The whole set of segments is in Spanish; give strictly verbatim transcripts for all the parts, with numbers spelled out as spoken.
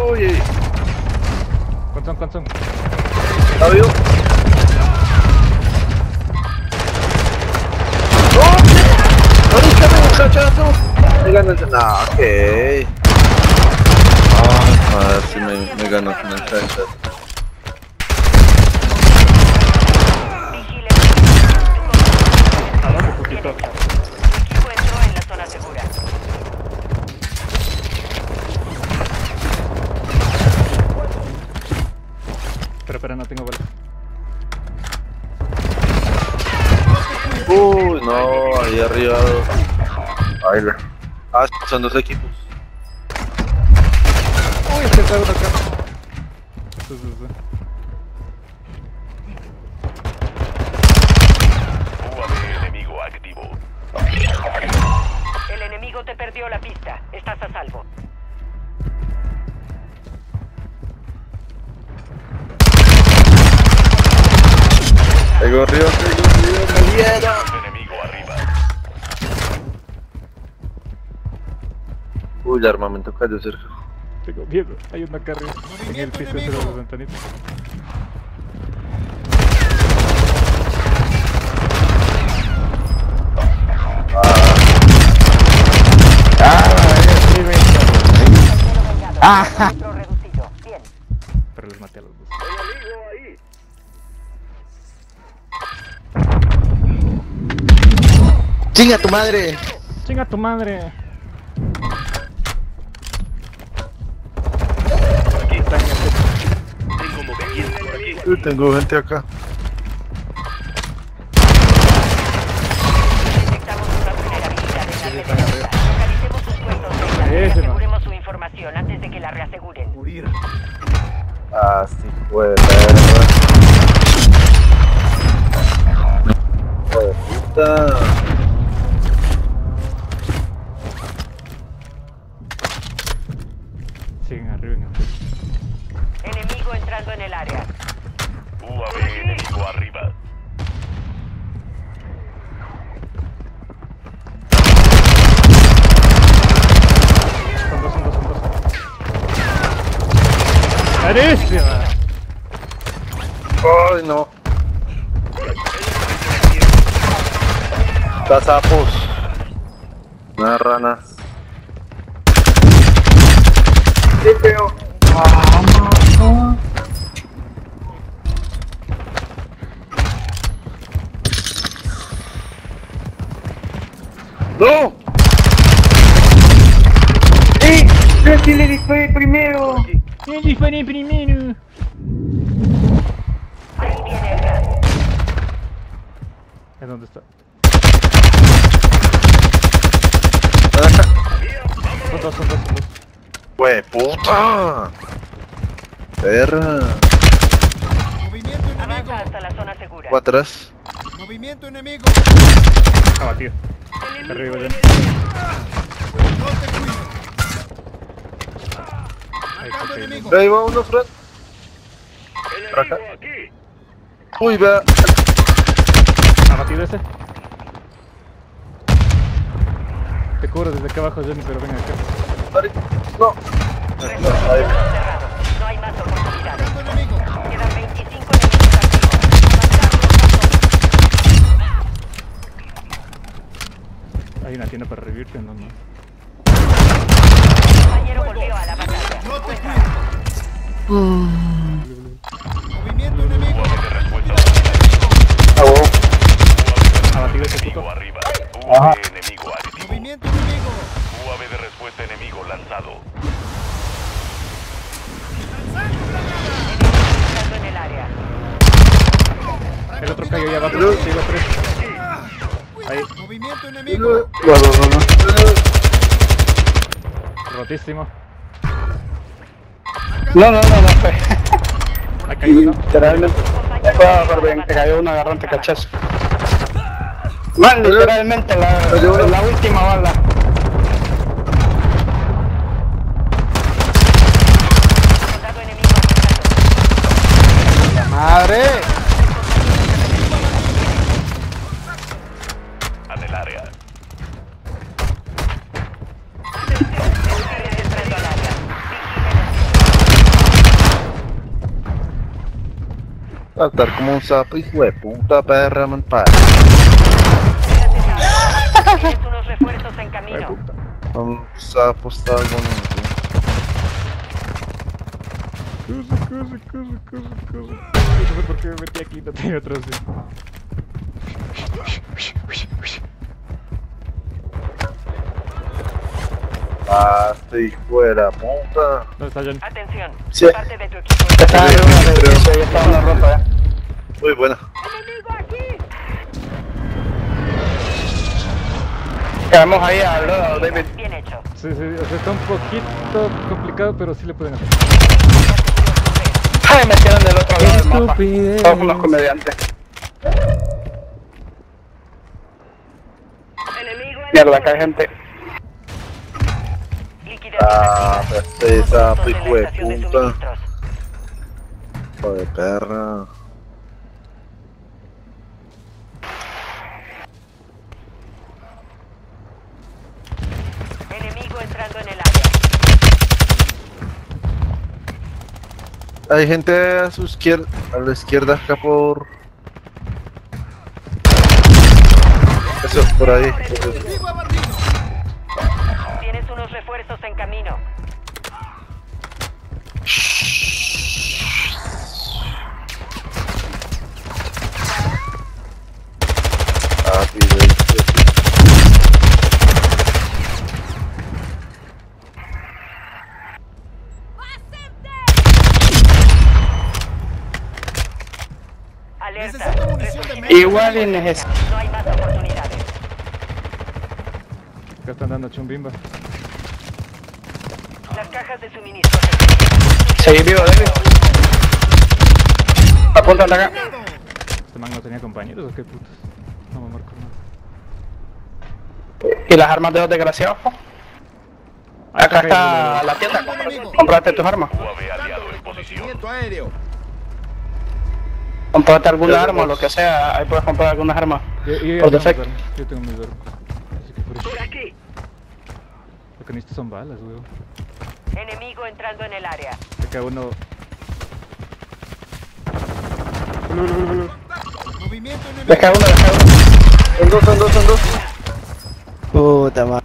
Uy. ¿Cuántos son? ¿Cuántos son? ¿Está vivo? ¡No! ¡Ahorita, muchachazo! Me ganas. No, ok. Ah, sí me, me ganas en el headshot. Abajo, poquito. El equipo entró en la zona segura. Espera, espera, no tengo balas. Uy, no, ahí arriba. Baila. Ah, son dos equipos. Uy, es que está uno acá. Sí, sí, sí. U A V enemigo activo. El enemigo te perdió la pista. Estás a salvo. Pegó arriba, pegó arriba, me dieron. Enemigo arriba. Uy, el armamento cayó cerca. Tengo miedo. Hay una acá arriba. En el piso ese de las ventanitas. Ah, reducido. Bien. Pero les maté a los dos. ¡Chinga tu madre! ¡Chinga tu madre! Aquí. Tengo movimiento por aquí. Uy, tengo gente acá. Detectamos una vulnerabilidad en la red de defensa. Localicemos sus puestos de y Ese no. aseguremos su información antes de que la reaseguren. Ah, sí, puede Joder, puta. Siguen arriba en el... Enemigo entrando en el área. U A V enemigo arriba. Son dos, son dos, son dos. ¡Carísima! Ay, no. Cazapos. Unas ranas. Sí, pero. ¡No! ¡Eh! ¡Yo sí le disparé primero! ¡Yo disparé primero! Ahí viene el gas. ¿En dónde está? Son dos, son dos, son dos. ¡Hue puta! ¡Perra! Movimiento enemigo. Avanza hasta la zona segura. ¿Fue atrás? Movimiento enemigo. Abatido. Arriba ya. No te cuido. Ahí está, Marcando ok. enemigo. Ahí va uno, Fred. Por acá. Aquí. Uy, vea. Abatido ese. Te cubro desde acá abajo, Johnny, pero ven acá. No. Refuerzos cerrados. No hay más oportunidades. Marcando enemigo. Quedan veinticinco enemigos activos. Hay una tienda para revivirte, no, no. El compañero volvió a la batalla. No te cuido. Movimiento enemigo. U A V de respuesta. Ah, wow. Abatido ese Enemigo puto. arriba. U A V enemigo activo. Movimiento enemigo. U A V de respuesta enemigo lanzado. Entrando en el área. El otro cayó ahí abajo. Sigo tres. Ahí. Movimiento enemigo. No, no, no, no. Rotísimo. No, no, no, no, fue. Ha caído, ¿no? Literalmente. Compañero Fue volvió a por la bien, te batalla. cayó un agarrante cachazo. Man, literalmente la, la última bala. Soldado enemigo atacado. ¡La madre! En el área. Entrando al área. Vigilen. Saltar como un sapo, hijo de puta perra, man, pa. Tienes unos refuerzos en Ay, camino. puta. Un sapo está bonito. Corre, corre, corre, corre, corre. No sé por qué me metí aquí, no tenía otro así. Ah, este hijo de la puta. ¿Dónde está John? Atención, Sí. parte de tu equipo. Está en una de Creo. eso, ya está una ropa ya. Muy buena. ¡Enemigo aquí! Quedamos ahí al lado, David. Bien hecho. Sí, sí, o sea, está un poquito complicado, pero sí le pueden hacer. Ay, me quedan del otro lado del mapa. Estupidez. Todos unos comediantes. Enemigo en Mierda, acá hay gente. Liquidación Ah, activa. este sapo, Puntos en hijo la de estación de puta. suministros. Hijo de perra. Enemigo entrando en el área. Hay gente a su izquierda, a la izquierda acá por... Eso, por ahí. Enemigo abatido. Tienes unos refuerzos en camino. Ah, sí, sí, sí. Alerta. Necesito munición de Resurgimiento. medio. Igual y neces... No hay más oportunidades. Acá están dando chumbimba. Las cajas de suministro. Seguí vivo, David. Apunta acá. ¿Este man no tenía compañeros o qué putas? No me marco nada. ¿Y las armas de los desgraciados? Ah, Acá caído, está la tienda. Compraste tus armas. U A V aliado en posición. Movimiento aéreo. Comprate alguna arma o lo que sea. Ahí puedes comprar algunas armas. Yo, yo, yo Por tengo defecto. mis armas, yo tengo mis armas. Así que por eso. Por aquí. Lo que necesito son balas, weón. Enemigo entrando en el área. Acá uno. Movimiento enemigo. Deja uno, deja uno. Son dos, son dos, son dos. Puta madre.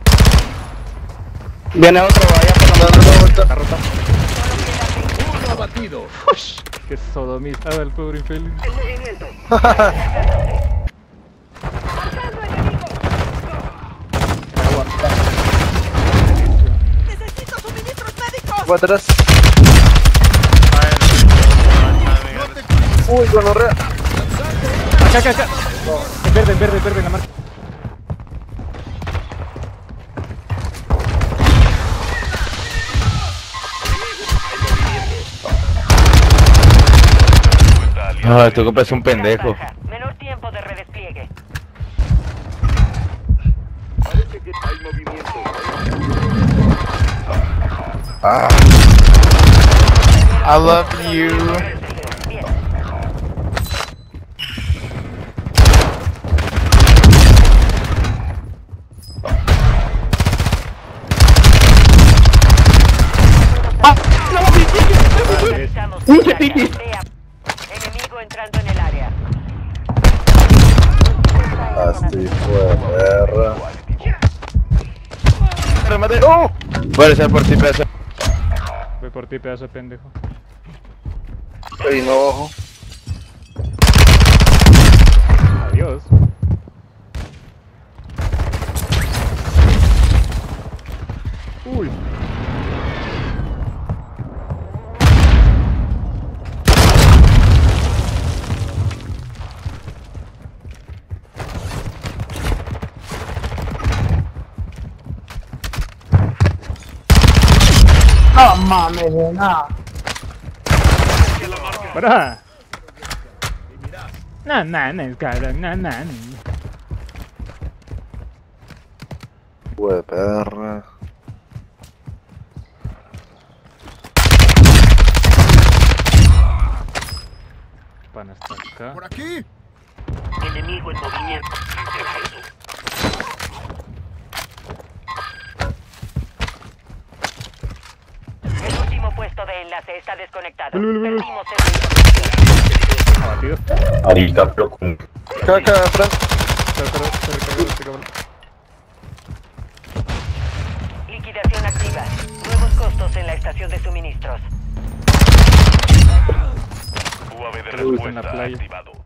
Viene otro allá por la Dando una vuelta. Está rota. Uno abatido. Qué sodomista el pobre infeliz. En movimiento. Necesito suministros médicos. Fue atrás. No te cuides. Uy, gonorrea. Acá, acá, acá. En verde, en verde, en verde, en la marca. Ah, esto que parece un pendejo. Baja. Menor tiempo de redespliegue. Parece que hay movimiento. Ah, I love you. Bien. Realizamos Uy, el área. piqui. Vea. Enemigo entrando en el área. ah, este hijo de perra. ¡Remate! ¡Oh! Puede ser por ti, pedazo. Voy por ti, pedazo de pendejo. Ahí no bajo. Adiós. Uy. No mames, no. Para. Na na na, cara, na na na. Hijo de perra. Pan hasta acá. Por aquí. Enemigo en movimiento. El último puesto de enlace está desconectado. Perdimos el Abatido. Arica, pero con... Caca, Fran. Se recargó, se recargó este cabrón. Liquidación activa. Nuevos costos en la estación de suministros. U A V de Creo que está en la respuesta playa. activado.